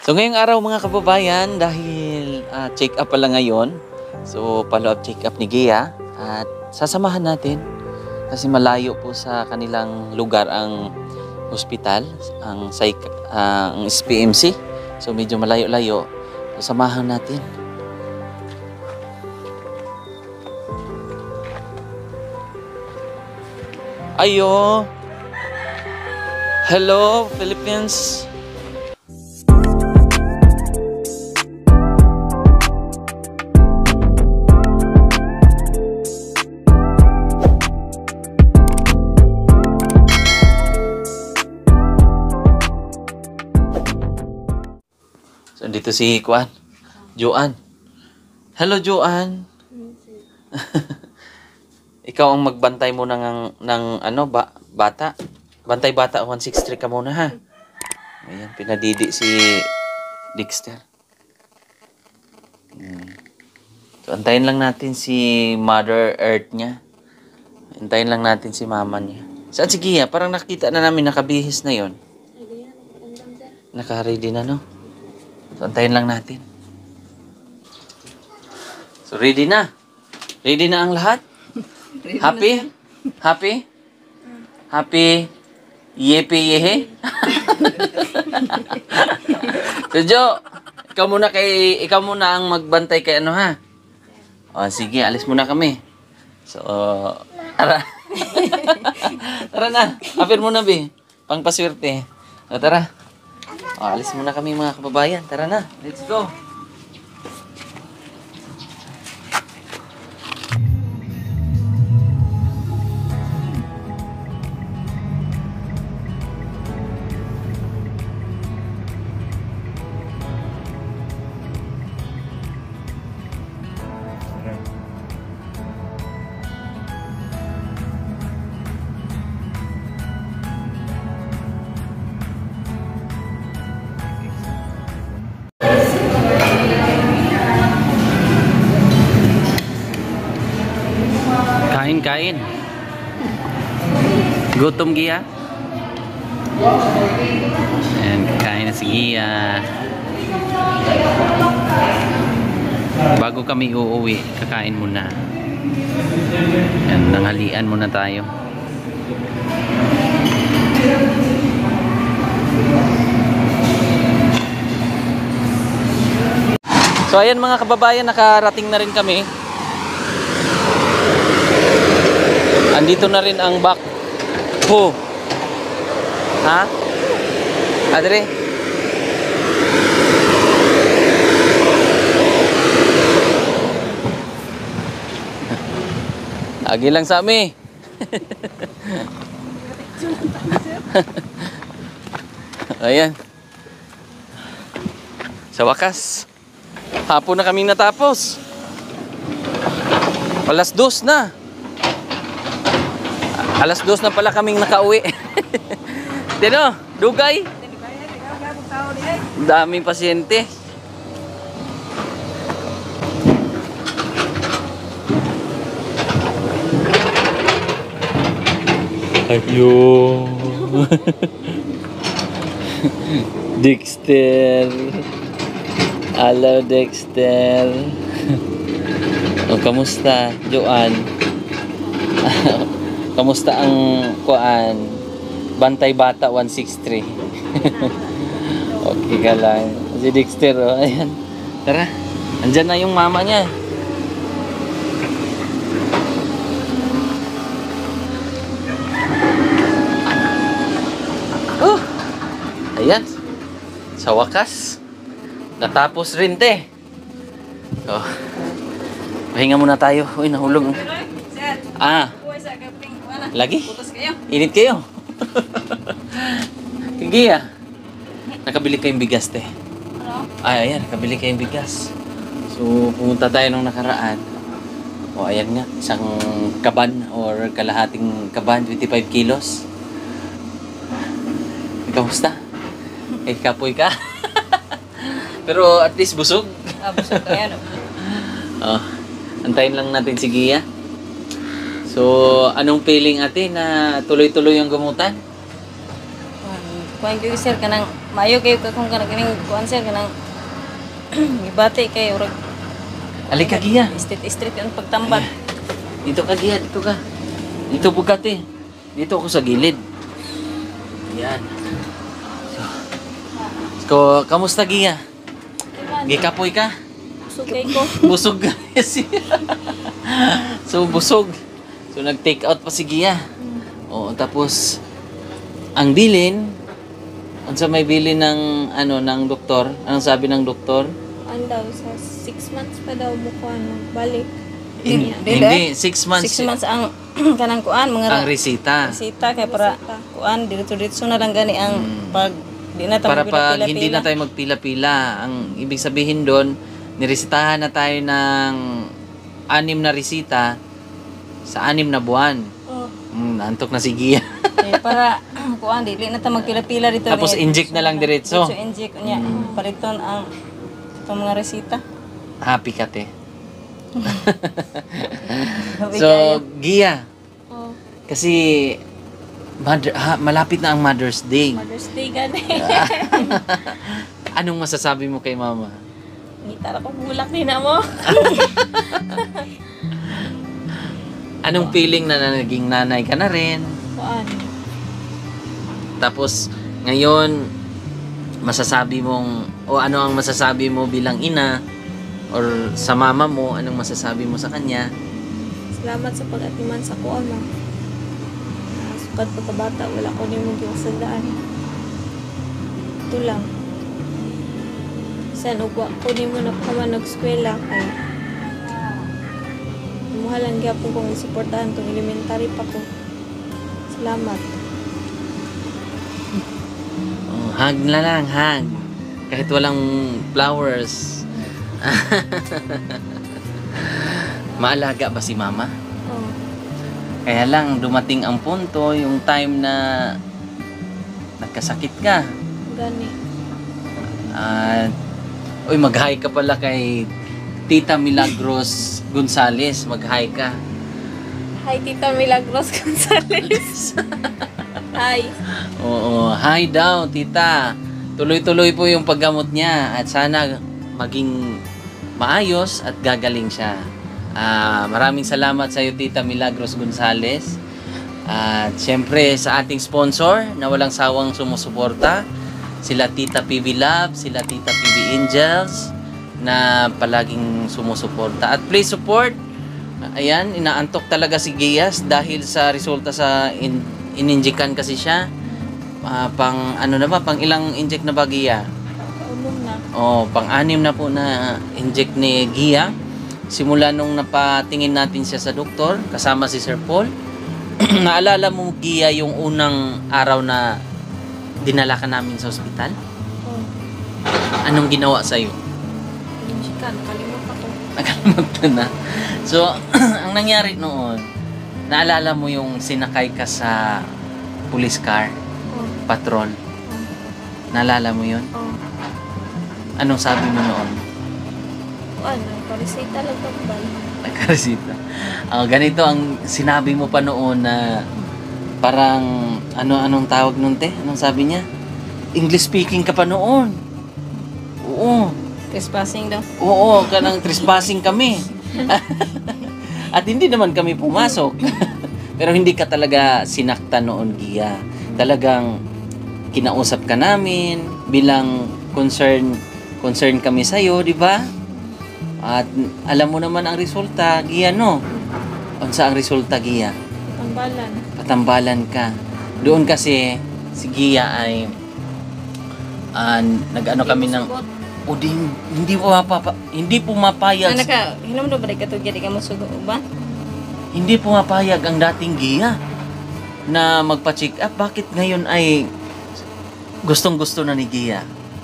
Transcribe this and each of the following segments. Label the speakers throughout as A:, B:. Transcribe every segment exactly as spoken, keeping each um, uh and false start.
A: So ngayong araw mga kababayan, dahil uh, check up pala ngayon, so follow-up check up ni Gia, at sasamahan natin kasi malayo po sa kanilang lugar ang hospital, ang, psych, uh, ang S P M C. So medyo malayo-layo, so samahan natin. Ayo! Hello, Philippines! So, dito si Kuan, Joanne. Hello, Joanne. Ikaw ang magbantay mo ng, ng ano, ba, bata. Bantay bata, one sixty-three ka muna, ha? Ayan, pinadidi si Dexter. Hmm. So, antayin lang natin si Mother Earth niya. Antayin lang natin si mama niya. Saan si Gia? Parang nakita na namin, nakabihis na yon. Naka-ready na, no? So, antayin lang natin. So, ready na. Ready na ang lahat? Ready Happy? Happy? Happy? Yepe yehe? So, Jo, ikaw muna kay, ikaw muna ang magbantay kay ano, ha? O, sige, alis muna kami. So, tara. Tara na. Apir muna, Bi. Pangpaswerte. O, tara. O, alis muna kami mga kababayan. Tara na. Let's go. Kain, kain. Gutom, Gia? Ayan, kain na si Gia. Bago kami uuwi, kakain muna. Ayan, nanghalian muna tayo. So ayan mga kababayan, nakarating na rin kami. Andito na rin ang back ho. Ha? Adre? Lagi lang sa amin. Ayan. Sa wakas, hapon na kaming natapos. Alas dos na. Alas dos na pala kaming nakauwi. Dino, dugay. Daming pasyente. Ayo. Dexter. Hello, Dexter. O, kamusta, Joanne? Kamusta ang kuan? Bantay bata one sixty-three. Okay ka lang. Si Dexter, oh. Ayan. Tara. Andyan na yung mama niya. Oh. Ayan. Sa wakas, natapos rin, te. Oh. Pahinga muna tayo. Uy, nahulog. Ah. Lagi? Init kayo? Gia, nakabili kayong bigas, te. Ay, ayan, nakabili kayong bigas. So, pumunta tayo nung nakaraan. O, ayan nga, isang kaban or kalahating kaban, twenty-five kilos. Kamusta? Eh, kapoy ka? Pero at least busog.
B: Ah, busog ka yan.
A: Oh, antayin lang natin si Gia. So, anong feeling ate na tuloy-tuloy yung gamutan?
B: Kuhaan ko sir ka ng maayo kayo ka kung kanang kining kuan sir kanang gibati kay urag
A: Alika, Gia.
B: street-street yung pagtambat.
A: Dito ka, Gia. Dito ka. Dito bugati. Dito ako sa gilid. Yan. So, so kamusta, Gia? Gikapoy ka?
B: Sugay ko.
A: Busog ka. So, busog. So, nag-take out pa si Gia. Oo, tapos, ang bilin, unsa may bilin ng, ano, ng doktor? Anong sabi ng doktor?
C: Ano daw, sa six months pa daw mo ko ano, balik.
A: In-
B: Dili.
A: hindi, six months.
B: Six months ang kanang kuan mga
A: Ang resita.
B: resita kay para kuan dito-dito na lang gani ang pag di na tayo
A: Para pag
B: pila-pila.
A: hindi na tayo magpila-pila. Ang ibig sabihin doon, niresitahan na tayo ng anim na resita sa anim na buwan.
C: Oh,
A: Mm, antok na si Gia.
B: Eh, para kuan dili na ta magpila-pila dito.
A: Tapos
B: ni-
A: inject na lang diretso.
B: Diretso inject niya. Pariton ang itong mga resita.
A: Happy ka, te.
B: Happy
A: So,
B: kayo.
A: Gia,
C: oh,
A: kasi mother, ha, malapit na ang Mother's Day.
C: Mother's Day gani.
A: Anong masasabi mo kay Mama?
C: Ngita ko bulak din na mo.
A: Anong feeling na naging nanay ka na rin?
C: Kuan.
A: Tapos, ngayon, masasabi mong, o ano ang masasabi mo bilang ina, or sa mama mo, anong masasabi mo sa kanya?
C: Salamat sa pag-atiman sa kuan mo. Uh, sukat pagkabata, wala ko nimo giusandaan. Ito lang. San ugwa ko nimo na pa man nag-eskwela kay muhalan gyapon kong isuportahan tong elementary pa ko. Salamat.
A: Oh, hug na lang, hug. Kahit walang flowers. Maalaga ba si mama?
C: Oh,
A: Kaya lang, dumating ang punto, yung time na nagkasakit ka.
C: gani.
A: At, uy, mag-hi ka pala kay Tita Milagros Gonzales. Mag-hi ka.
C: Hi, Tita Milagros Gonzales. Hi.
A: Oo, hi daw, tita. Tuloy-tuloy po yung paggamot niya at sana maging maayos at gagaling siya. Ah, maraming salamat sa iyo, Tita Milagros Gonzales. At syempre sa ating sponsor na walang sawang sumusuporta, sila Tita P V Love, sila Tita P V Angels na palaging sumusuporta. At please support. Ayan, inaantok talaga si Gias dahil sa resulta sa in, ininjikan kasi siya. Ah, pang ano na ba? Pang ilang inject na ba, Gia?
C: Umong na.
A: Oh, pang-anim na po na inject ni Gia. Simula nung napatingin natin siya sa doktor, kasama si Sir Paul. Naalala mo, Gia, yung unang araw na dinala ka namin sa ospital?
C: Oh,
A: Anong ginawa sa'yo?
C: Chikan, kalimot ako.
A: Nakalimutan na. So, ang nangyari noon, naalala mo yung sinakay ka sa police car,
C: Oh,
A: patrol.
C: oh,
A: Naalala mo yun?
C: oh.
A: Anong sabi mo noon?
C: Kuan, parisita lang tagbal.
A: Nagkaresita. Oh, ganito ang sinabi mo pa noon na parang ano anong tawag nun, te? Anong sabi niya? English speaking ka pa noon. Oo.
B: Trespassing daw.
A: Oo, kanang trespassing kami. At hindi naman kami pumasok. Pero hindi ka talaga sinakta noon, Gia. Talagang kinausap ka namin bilang concern concern kami sa iyo, di ba? At alam mo naman ang resulta, Gia, no? Unsa ang resulta, Gia?
C: Tambalan.
A: Patambalan ka. Doon kasi si Gia ay ah, nag-ano kami ng
C: Sugot.
A: o di, hindi pumapapa, hindi pumapayag
B: Ano ka, hinamdo ba ka to gyud ka mo sugo ba?
A: hindi pumapayag ang dating Gia na magpa-check up. Bakit ngayon ay gustong-gusto na ni Gia?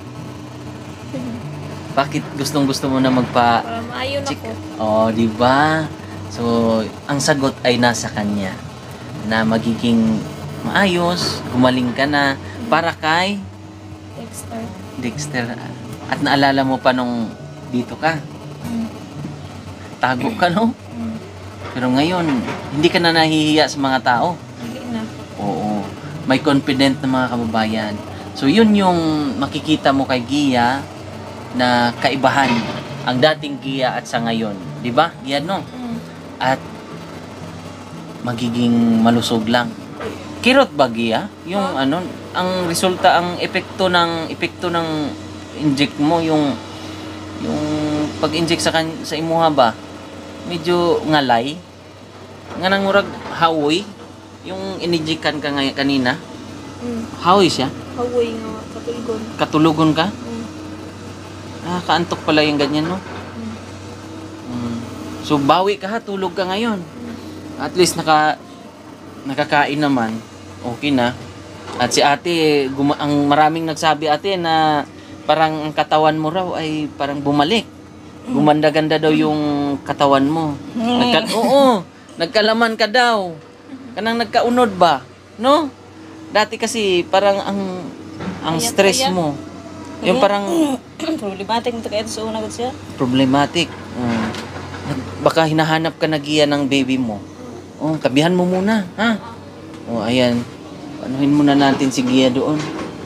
A: Bakit gustong-gusto mo na magpa
C: Para maayon
A: check
C: ako.
A: Oh, di ba? So, ang sagot ay nasa kanya na magiging maayos, gumaling ka na para kay
C: Dexter.
A: Dexter. At naalala mo pa nung dito ka,
C: Mm.
A: tago ka, no?
C: Mm.
A: Pero ngayon, hindi ka na nahihiya sa mga tao.
C: Hindi na.
A: Oo. May confident na mga kababayan. So yun yung makikita mo kay Gia na kaibahan ang dating Gia at sa ngayon. Di ba? Yan no?
C: Mm.
A: At magiging malusog lang. Kirot ba Gia? Yung ano, ang resulta, ang epekto ng epekto ng inject mo, yung yung pag-inject sa kan sa imuha ba? Medyo ngalay. Nga nang murag hawoy. Yung inijectan ka ngay kanina.
C: Mm.
A: Hawoy siya.
C: Hawoy nga katulgon.
A: Katulugon ka?
C: Mm.
A: Ah, kaantok pala yung ganyan, no?
C: Mm.
A: Mm. So, bawi ka ha, tulog ka ngayon. At least naka nakakain naman. Okay na. At si ate, guma- ang maraming nagsabi ate na parang ang katawan mo raw ay parang bumalik. Gumanda-ganda daw yung katawan mo. Nagka- Oo, nagkalaman ka daw. Kanang nagkaunod ba? No? Dati kasi parang ang ang
B: Payat,
A: stress
B: payat.
A: mo. Yung parang
B: Problematic mo kaya sa una ko siya.
A: problematic. Mm. Nag- Baka hinahanap ka na Gia ng baby mo. Oh, tabihan mo muna, ha? Oh, ayan. Anuhin muna natin si Gia doon.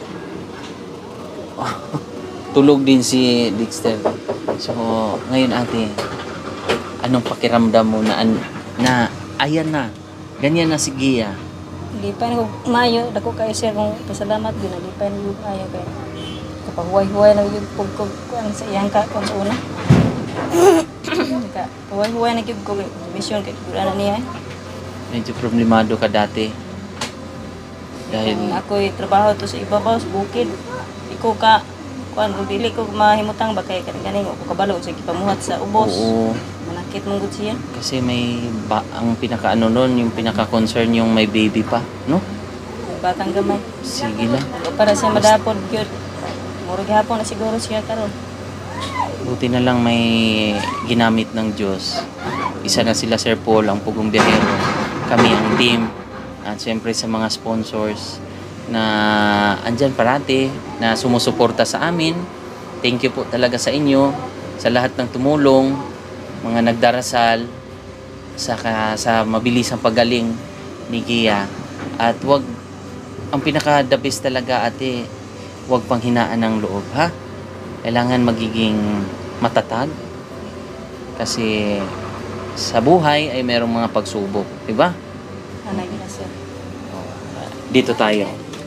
A: Oh, tulog din si Dexter. So, ngayon ate, anong pakiramdam mo na, an- na ayan na, ganyan na si Gia?
B: Hindi pa ko mayo, dako kayo siya kung pasalamat din, hindi pa niyo kaya kay kapag huway-huway na yung pagkog kuan sa iyang ka kung sa una. Ka, huway-huway na gyud ko mission kay gura na niya.
A: Medyo problemado ka dati. Dahil,
B: Kung ako'y trabaho to sa ibabaw sa bukid. Iko ka kuan kung dili ko mahimutang ba kay kanang ko kabalo sa gipamuhat sa ubos.
A: oo,
B: Manakit mong gud siya.
A: kasi may, ba, ang pinaka-ano nun, yung pinaka-concern yung may baby pa, no?
B: Batang gamay.
A: Sige lang.
B: O para siya madapod gyud. Murag gihapon na siguro siya karon.
A: Buti na lang may ginamit ng Diyos. Isa na sila Sir Paul, ang Pugong Biyahero. Kami ang team. At siyempre sa mga sponsors na andyan parati, na sumusuporta sa amin. Thank you po talaga sa inyo, sa lahat ng tumulong, mga nagdarasal, sa, sa mabilisang paggaling ni Gia. At wag, ang pinaka-the best talaga ate, wag pang hinaan ng loob, ha? Kailangan magiging matatag kasi sa buhay ay merong mga pagsubok, di ba?
B: Ana gyud na siya.
A: Dito tayo.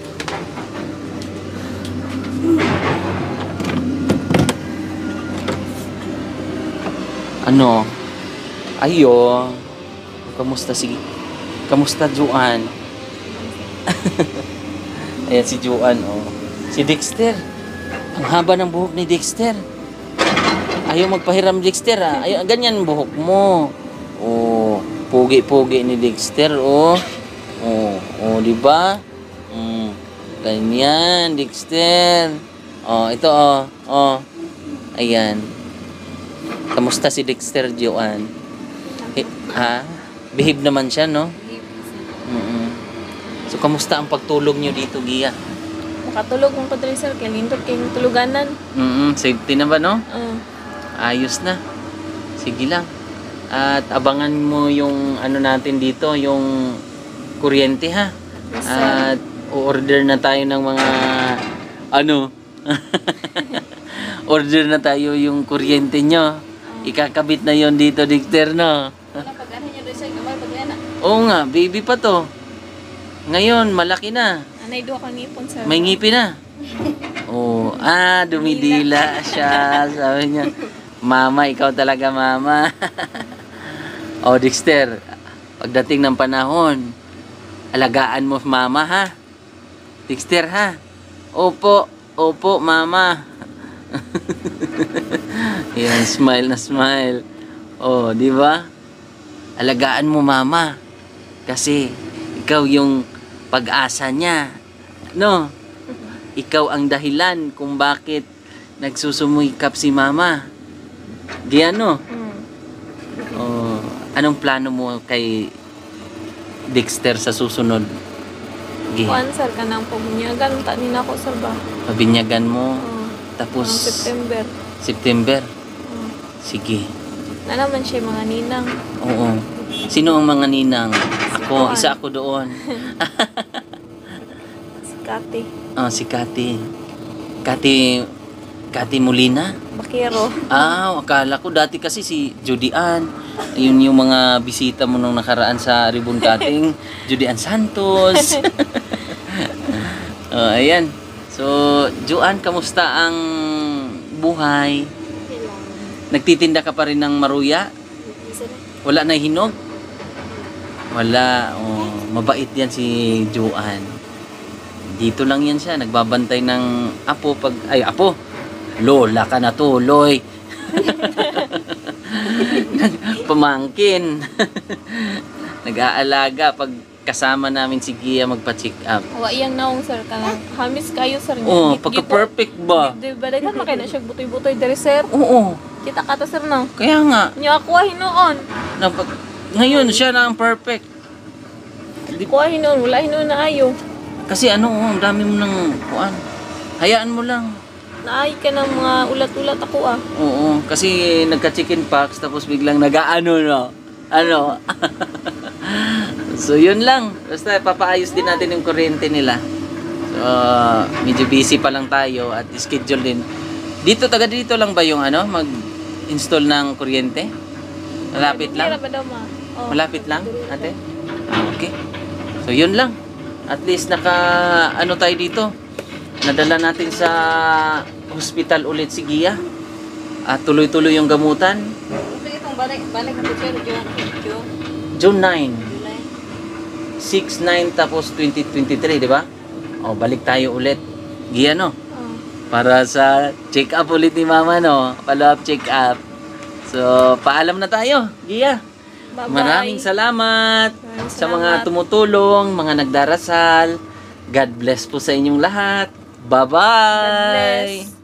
A: Ano? Ayo. Kamusta si Kamusta Juan? Ayan si Juan, oh. Si Dexter. Ang haba ng buhok ni Dexter. Ayaw magpahiram Dexter, ah. Ayaw, ganyan ang buhok mo. Oh, pugi-pugi ni Dexter, oh. Oh, oh, di ba? Mm, ganyan, Dexter. Oh, ito, oh. Oh. Ayan. Kamusta si Dexter, Joanne? Eh, ha? Behave naman siya, no? Mm-mm. So, kamusta ang pagtulog nyo dito, Gia?
C: Makatulog mong padre sir kay lindot kay tuluganan.
A: Mm-mm. Safety na ba, no?
C: Uh,
A: Ayos na. Sige lang. At abangan mo yung ano natin dito, yung kuryente, ha?
C: Yes, sir.
A: At order na tayo ng mga ano? Order na tayo yung kuryente nyo. Ikakabit na yon dito, Dexter, no?
C: Wala pag ano niya sir, kamay pag ana.
A: Oo nga, baby pa to. Ngayon, malaki na.
C: Anay duha ka ngipon sir.
A: May ngipin na. Oh, ah, dumidila siya. Sabi niya, Mama, ikaw talaga, Mama. Oh, Dexter, pagdating ng panahon, alagaan mo, Mama, ha? Dexter, ha? Opo, opo, Mama. Yan, smile na smile. Oh, di ba? Alagaan mo, Mama. Kasi, ikaw yung pag-asa niya. No? Ikaw ang dahilan kung bakit nagsusumikap si Mama. Di ano?
C: Hmm.
A: Oh, anong plano mo kay Dexter sa susunod? Gi,
C: Kuan sir kanang pabunyagan ta ni nako sir ba.
A: pabinyagan mo.
C: Uh,
A: Tapos,
C: September.
A: September.
C: Uh,
A: Sige.
C: na naman siya mga ninang.
A: Oo. Sino ang mga ninang? Ako,
C: Juan.
A: isa ako doon.
C: Si Kati.
A: Ah, si Kati. Kati, Kati Molina?
C: Bakero.
A: Ah, akala ko dati kasi si Judy Ann. Ayun yung mga bisita mo nung nakaraan sa ribbon cutting. Judy Ann Santos. Oh, ayan. So, Juan, kamusta ang buhay? Nagtitinda ka pa rin ng maruya? Wala na hinog? Wala. Oh, mabait yan si Juan. Dito lang yan siya. Nagbabantay ng apo pag... Ay, apo! Lola ka na to, Loy. Pamangkin. Nag-aalaga pag kasama namin si Gia magpa-check up.
C: Wa iyang naong sir ka lang. Hamis kayo sir.
A: Oh,
C: Git-
A: pagka-perfect ba?
C: Di ba dahil na kayo na siya butoy-butoy dari sir.
A: Oo,
C: Kita kata sir no.
A: kaya nga.
C: Niyo ako ah hinuon.
A: Napag... Ngayon, siya na ang perfect.
C: Kuha hinuon. Wala hinuon na ayo.
A: Kasi ano, oh, ang dami mo ng kuan. Hayaan mo lang.
C: Naay ka ng mga ulat-ulat ako ah.
A: Oo, kasi nagka-chicken pox tapos biglang nag-ano no. Ano? So yun lang. Basta papaayos din natin yung kuryente nila. So medyo busy pa lang tayo at schedule din. Dito taga dito lang ba yung ano mag-install ng kuryente? Malapit
C: Kira
A: lang.
C: ba daw ma? Oh.
A: Malapit lang, ate. Ah, okay. So yun lang. At least naka ano tayo dito. Nadala natin sa hospital ulit si Gia. At tuloy-tuloy yung gamutan.
B: Itong balik, balik na sir, June, June,
A: June nine.
B: July.
A: six, nine, tapos twenty twenty-three, di ba? O, balik tayo ulit. Gia, no?
C: Oh.
A: Para sa check-up ulit ni Mama, no? Follow-up check-up. So, paalam na tayo, Gia.
C: Bye-bye.
A: Maraming salamat,
C: Maraming
A: sa mga
C: salamat.
A: tumutulong, mga nagdarasal. God bless po sa inyong lahat. Bye-bye!
C: God bless.